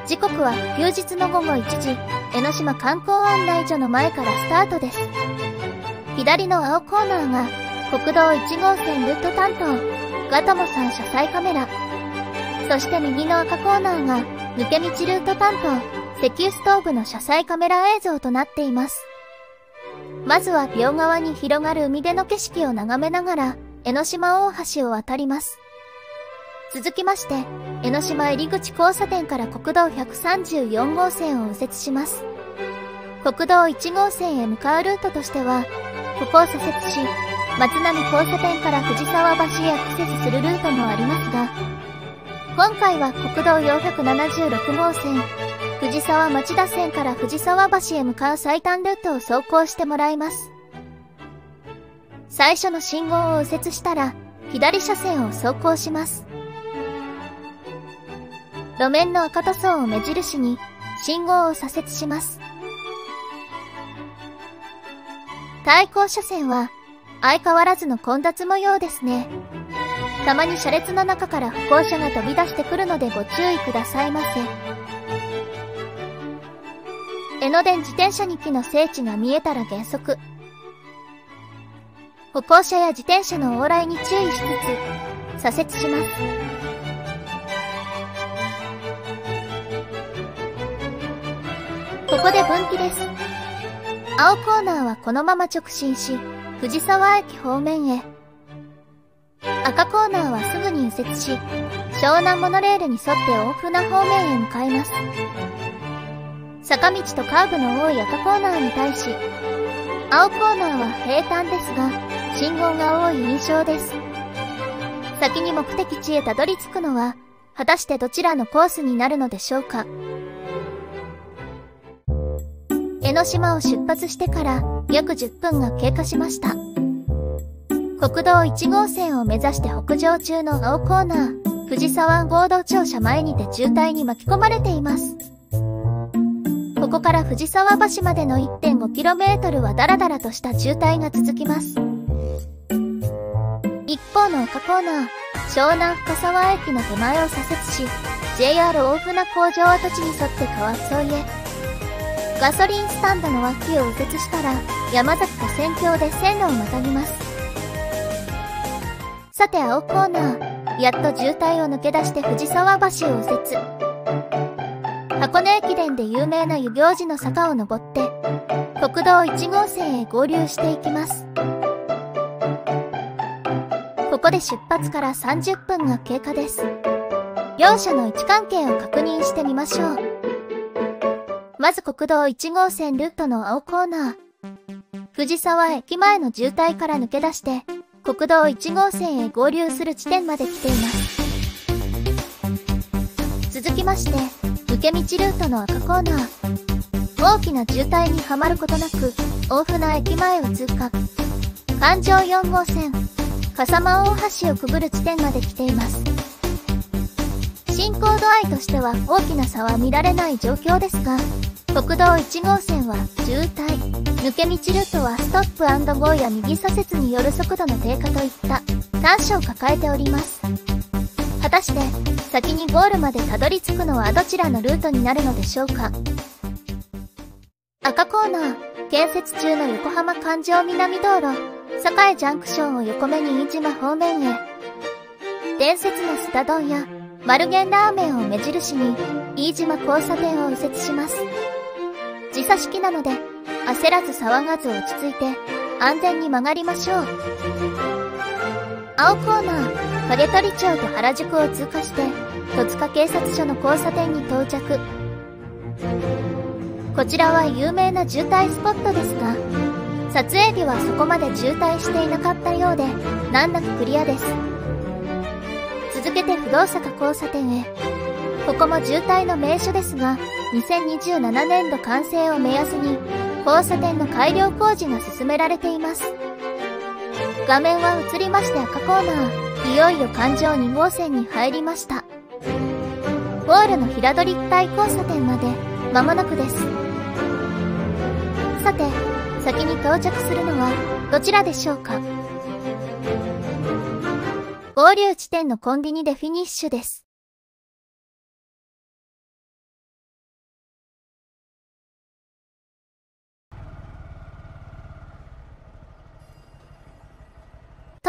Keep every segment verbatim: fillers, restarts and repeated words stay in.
時刻は休日の午後いちじ、江ノ島観光案内所の前からスタートです。左の青コーナーが国道いち号線ルート担当、ガトモさん車載カメラ。そして右の赤コーナーが抜け道ルート担当、石油ストーブの車載カメラ映像となっています。まずは両側に広がる海辺の景色を眺めながら江ノ島大橋を渡ります。続きまして、江ノ島入口交差点から国道ひゃくさんじゅうよん号線を右折します。国道いち号線へ向かうルートとしては、ここを左折し、松並交差点から藤沢橋へアクセスするルートもありますが、今回は国道よんひゃくななじゅうろく号線、藤沢町田線から藤沢橋へ向かう最短ルートを走行してもらいます。最初の信号を右折したら、左車線を走行します。路面の赤塗装を目印に、信号を左折します。対向車線は、相変わらずの混雑模様ですね。たまに車列の中から歩行者が飛び出してくるのでご注意くださいませ。江ノ電自転車にきの聖地が見えたら減速。歩行者や自転車の往来に注意しつつ、左折します。ここで分岐です。青コーナーはこのまま直進し、藤沢駅方面へ。赤コーナーはすぐに右折し、湘南モノレールに沿って大船方面へ向かいます。坂道とカーブの多い赤コーナーに対し、青コーナーは平坦ですが、信号が多い印象です。先に目的地へたどり着くのは、果たしてどちらのコースになるのでしょうか。江ノ島を出発してから約じゅっぷんが経過しました。国道いち号線を目指して北上中の青コーナー、藤沢合同庁舎前にて渋滞に巻き込まれています。ここから藤沢橋までの いってんごキロメートル はダラダラとした渋滞が続きます。一方の赤コーナー、湘南深沢駅の手前を左折し、ジェイアール 大船工場跡地に沿って川沿いへ。ガソリンスタンドの脇を右折したら、山崎と線橋で線路をまたぎます。さて青コーナー、やっと渋滞を抜け出して藤沢橋を右折。箱根駅伝で有名な遊行寺の坂を登って、国道いち号線へ合流していきます。ここで出発からさんじゅっぷんが経過です。両者の位置関係を確認してみましょう。まず国道いち号線ルートの青コーナー。藤沢駅前の渋滞から抜け出して、国道いち号線へ合流する地点まで来ています。続きまして、抜け道ルートの赤コーナー。大きな渋滞にはまることなく、大船駅前を通過。環状よん号線、笠間大橋をくぐる地点まで来ています。進行度合いとしては大きな差は見られない状況ですが、国道いち号線は渋滞、抜け道ルートはストップ&ゴーや右左折による速度の低下といった短所を抱えております。果たして先にゴールまでたどり着くのはどちらのルートになるのでしょうか。赤コーナー、建設中の横浜環状南道路、栄ジャンクションを横目に飯島方面へ。伝説のスタ丼や丸源ラーメンを目印に飯島交差点を右折します。時差式なので焦らず騒がず落ち着いて安全に曲がりましょう。青コーナー、影取町と原宿を通過して戸塚警察署の交差点に到着。こちらは有名な渋滞スポットですが、撮影日はそこまで渋滞していなかったようで難なくクリアです。続けて不動坂交差点へ。ここも渋滞の名所ですが、にせんにじゅうななねんど完成を目安に交差点の改良工事が進められています。画面は移りまして赤コーナー、いよいよ環状に号線に入りました。ゴールの平取一帯交差点まで間もなくです。さて、先に到着するのはどちらでしょうか。合流地点のコンビニでフィニッシュです。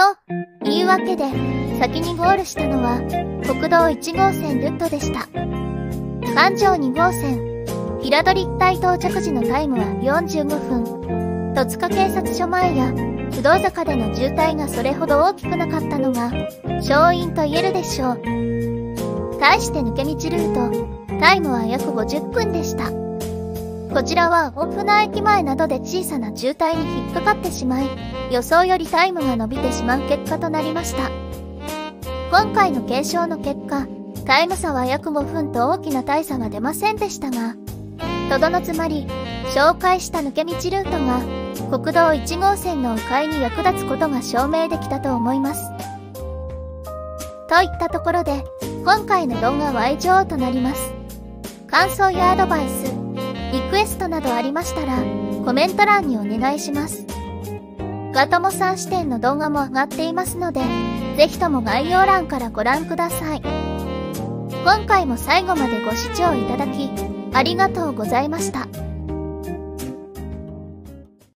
いうわけで、先にゴールしたのは、国道いち号線ルートでした。環状に号線、平取台到着時のタイムはよんじゅうごふん。戸塚警察署前や、不動坂での渋滞がそれほど大きくなかったのが、勝因と言えるでしょう。対して抜け道ルート、タイムは約ごじゅっぷんでした。こちらは大船駅前などで小さな渋滞に引っかかってしまい、予想よりタイムが伸びてしまう結果となりました。今回の検証の結果、タイム差は約ごふんと大きな大差は出ませんでしたが、とどのつまり、紹介した抜け道ルートが国道いち号線の迂回に役立つことが証明できたと思います。といったところで、今回の動画は以上となります。感想やアドバイス、リクエストなどありましたら、コメント欄にお願いします。ガトモさん視点の動画も上がっていますので、ぜひとも概要欄からご覧ください。今回も最後までご視聴いただき、ありがとうございました。